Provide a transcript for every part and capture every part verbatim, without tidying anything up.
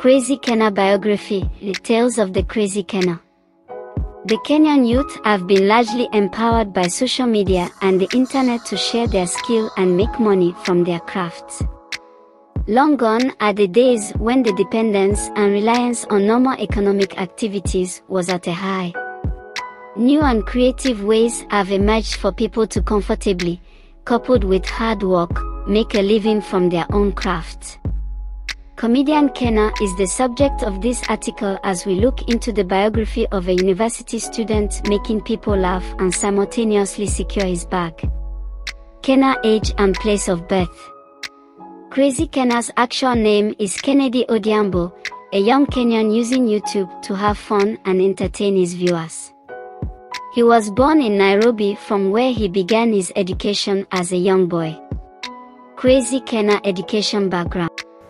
Crazy Kennar Biography, the tales of the Crazy Kennar. The Kenyan youth have been largely empowered by social media and the internet to share their skill and make money from their crafts. Long gone are the days when the dependence and reliance on normal economic activities was at a high. New and creative ways have emerged for people to comfortably, coupled with hard work, make a living from their own crafts. Comedian Kennar is the subject of this article as we look into the biography of a university student making people laugh and simultaneously secure his bag. Kennar age and place of birth. Crazy Kennar's actual name is Kennedy Odhiambo, a young Kenyan using YouTube to have fun and entertain his viewers. He was born in Nairobi, from where he began his education as a young boy. Crazy Kennar education background.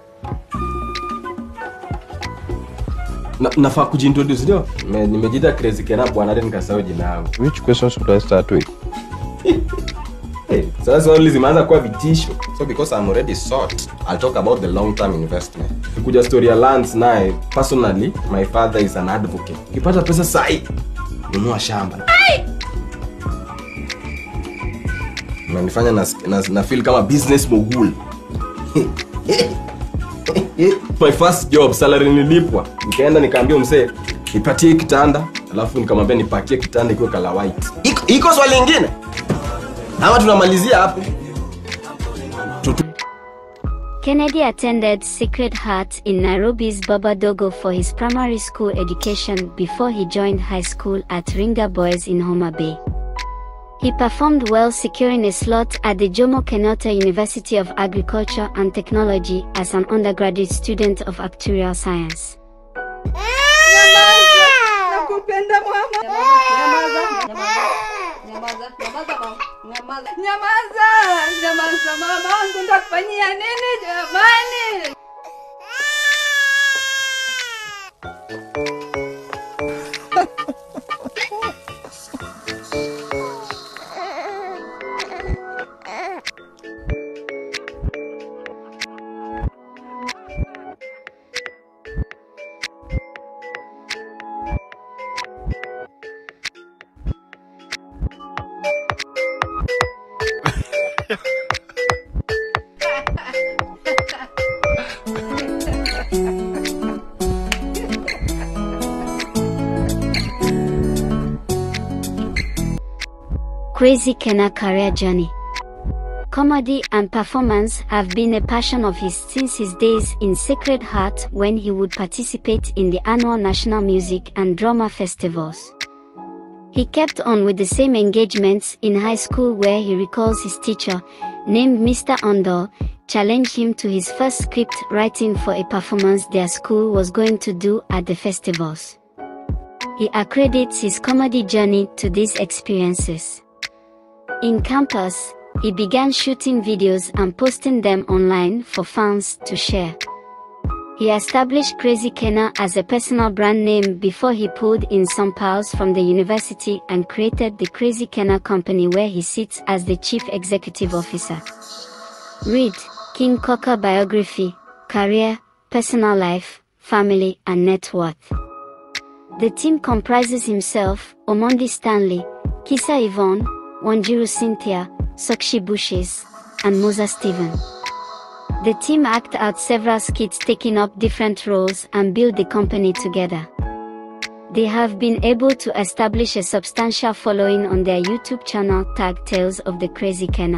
Na, nafaa kujintroduce ndio? Nimejita Crazy Kennar bwana then nikasahau jina langu. Which questions should I start with? Hey, sasa only zimeanza kuwa vitisho. So because I'm already short, I'll talk about the long-term investment. Kuja story ya lands nae, personally, my father is an advocate. Ukipata pesa sahi, nunua shamba. Nanifanya na, na, na feel kama business mogul. My first job, salary nilipwa. Nikaenda nikaambia mzee, nipatie kitanda, alafu nikamwambia nipakie kitanda iko color white. Iko, iko swali lingine? Hawa tunamalizia hapo. Kennedy attended Sacred Heart in Nairobi's Baba Dogo for his primary school education before he joined high school at Ringa Boys in Homa Bay. He performed well, securing a slot at the Jomo Kenyatta University of Agriculture and Technology as an undergraduate student of Acturial Science. Crazy Kennar career journey. Comedy and performance have been a passion of his since his days in Sacred Heart, when he would participate in the annual National Music and Drama Festivals. He kept on with the same engagements in high school, where he recalls his teacher, named Mister Ondo, challenged him to his first script writing for a performance their school was going to do at the festivals. He accredits his comedy journey to these experiences. In campus, he began shooting videos and posting them online for fans to share. He established Crazy Kennar as a personal brand name before he pulled in some pals from the university and created the Crazy Kennar Company, where he sits as the chief executive officer. Read Kennar Biography, Career, Personal Life, Family and Net Worth. The team comprises himself, Omondi Stanley, Kisa Yvonne, Wanjiru Cynthia, Sokshi Bushes, and Musa Stephen. The team act out several skits taking up different roles and build the company together. They have been able to establish a substantial following on their YouTube channel tagged Tales of the Crazy Kennar.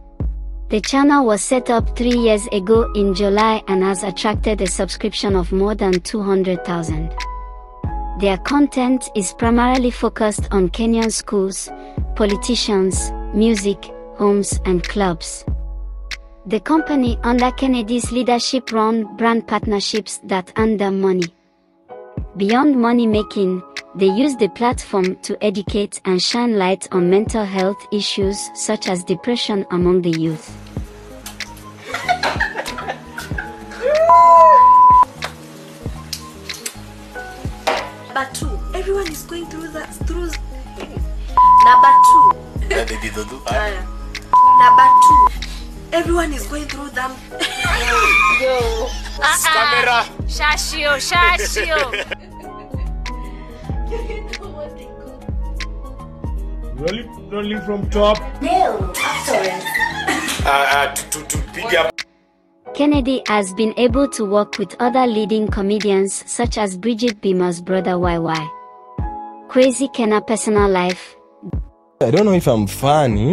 The channel was set up three years ago in July and has attracted a subscription of more than two hundred thousand. Their content is primarily focused on Kenyan schools, politicians, music, homes and clubs. The company, under Kennedy's leadership, run brand partnerships that earn them money. Beyond money making, they use the platform to educate and shine light on mental health issues such as depression among the youth. Number two, everyone is going through that. Through number two. Number two, everyone is going through them. Yo, camera. Shashio, Shashio. Rolling, rolling from top. No, after Uh, uh, to, to, to pick up. Kennedy has been able to work with other leading comedians such as Bridget Beamer's brother Y Y. Crazy Kenna personal life. I don't know if I'm funny.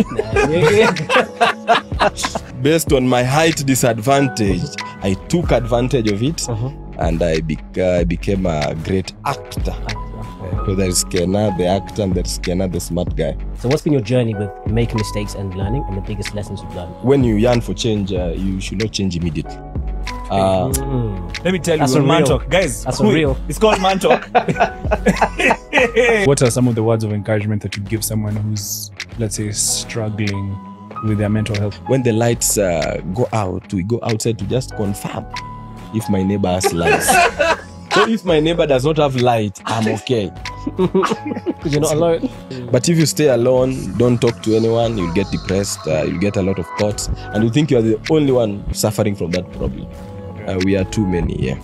Based on my height disadvantage, I took advantage of it, uh-huh. and I be uh, became a great actor. So there's Kenna, the actor, and there's Kenna, the smart guy. So what's been your journey with making mistakes and learning, and the biggest lessons you've learned? When you yearn for change, uh, you should not change immediately. Uh, mm. Let me tell That's you, a man real. talk. Guys, That's a real. It's called man talk. What are some of the words of encouragement that you give someone who's, let's say, struggling with their mental health? when the lights uh, go out, we go outside to just confirm if my neighbor has lights. So if my neighbor does not have light, I'm okay. Because you're not alone. But if you stay alone, don't talk to anyone, you'll get depressed, uh, you'll get a lot of thoughts, and you think you're the only one suffering from that problem. Uh, we are too many, yeah.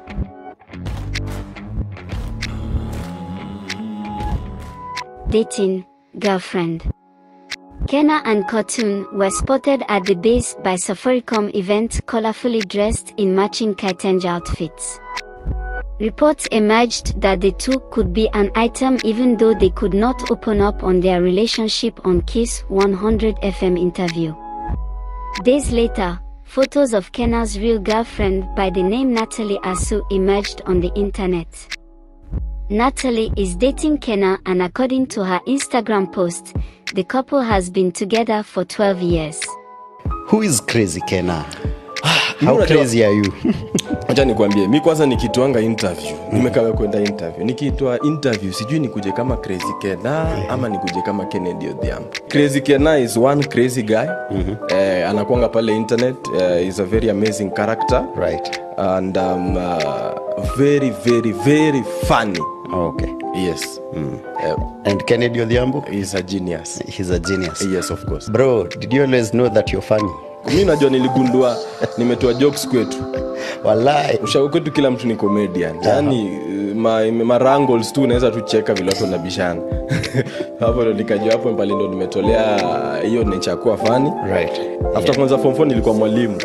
Dating girlfriend. Kenna and Cartoon were spotted at the base by Safaricom event colorfully dressed in matching kitenge outfits. Reports emerged that the two could be an item even though they could not open up on their relationship on Kiss one hundred F M interview. Days later, photos of Kenna's real girlfriend by the name Natalie Asu emerged on the internet. Natalie is dating Kenna, and according to her Instagram post, the couple has been together for twelve years. Who is Crazy Kenna? How crazy are you? Acha nikwambie, mi kwanza nikituanga interview, nimekawa kwenda interview. Nikiitwa interview, sijui nikuje kama Crazy Kenna ama nikuje kama Kennedy Odhiambo. Crazy Kenna is one crazy guy. Mm-hmm. Eh, anakuanga pale internet. Uh, he's a very amazing character. Right. And um, uh, very, very, very funny. Oh, okay. Yes. Mm. Uh, and Kennedy Odhiambo? He's a genius. He's a genius. Yes, of course. Bro, did you always know that you're funny? Mimi najua niligundua nimetoa jokes kwetu. Wallahi. Ushauri kwetu kila mtu ni comedian. Yaani ma, ma wrangles tu unaweza tu cheka vile watu wanabishana. Hapo ndo nikajua hapo mbali ndo nimetolea hiyo nature kuwa funny. Right. After yeah. Kwanza form four nilikuwa mwalimu.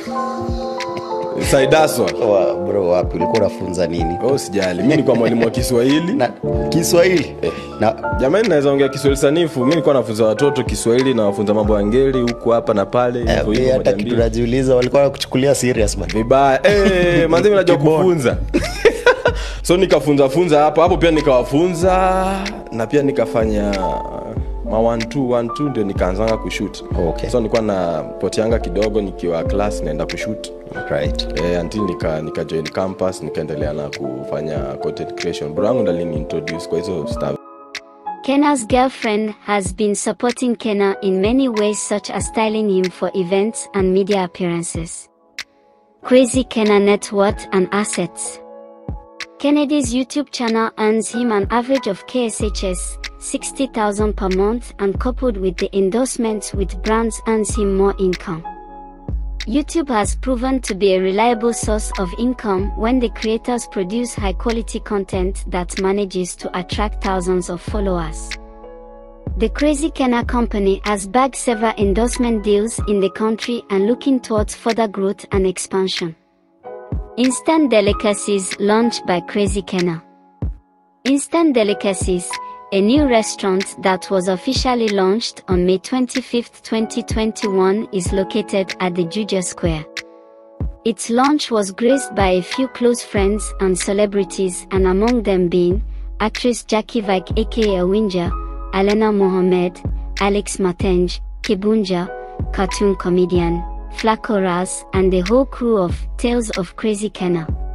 Saidaswa. Oh, bro, wapi ulikuwa unafunza nini? Oh, sijali. Mimi nilikuwa mwalimu wa Kiswahili. Na Kiswahili? Eh. Na jamani naweza ongea Kiswahili sanifu. Mimi nilikuwa nafunza watoto Kiswahili na wafunza mambo ya ngeli huku hapa na pale hivyo hivyo. Eh, hata kitu najiuliza walikuwa wanakuchukulia serious man. Vibaya. Eh, manzi mimi najua kufunza. So nikafunza funza hapo. Hapo pia nikawafunza na pia nikafanya ma one two one two ndio nikaanza kushoot. Okay. So nilikuwa na potianga kidogo nikiwa class naenda kushoot. Right. Eh, until nika nika join campus nikaendelea na kufanya content creation. Bro wangu ndo aliniintroduce kwa hizo stuff. Kenna's girlfriend has been supporting Kenna in many ways, such as styling him for events and media appearances. Crazy Kenna net worth and assets. Kennedy's YouTube channel earns him an average of K S H S sixty thousand per month, and coupled with the endorsements with brands earns him more income. YouTube has proven to be a reliable source of income when the creators produce high-quality content that manages to attract thousands of followers. The Crazy Kenna company has bagged several endorsement deals in the country and looking towards further growth and expansion. Instant Delicacies launched by Crazy Kenna. Instant Delicacies, a new restaurant that was officially launched on May twenty-fifth twenty twenty-one, is located at the Juja Square. Its launch was graced by a few close friends and celebrities, and among them being actress Jackie Vike aka Awinja, Alena Mohamed, Alex Matenj, Kibunja, cartoon comedian Flaco Raz, and the whole crew of Tales of Crazy Kenna.